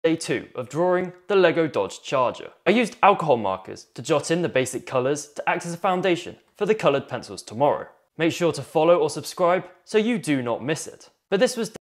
Day 2 of drawing the LEGO Dodge Charger. I used alcohol markers to jot in the basic colours to act as a foundation for the coloured pencils tomorrow. Make sure to follow or subscribe so you do not miss it. But this was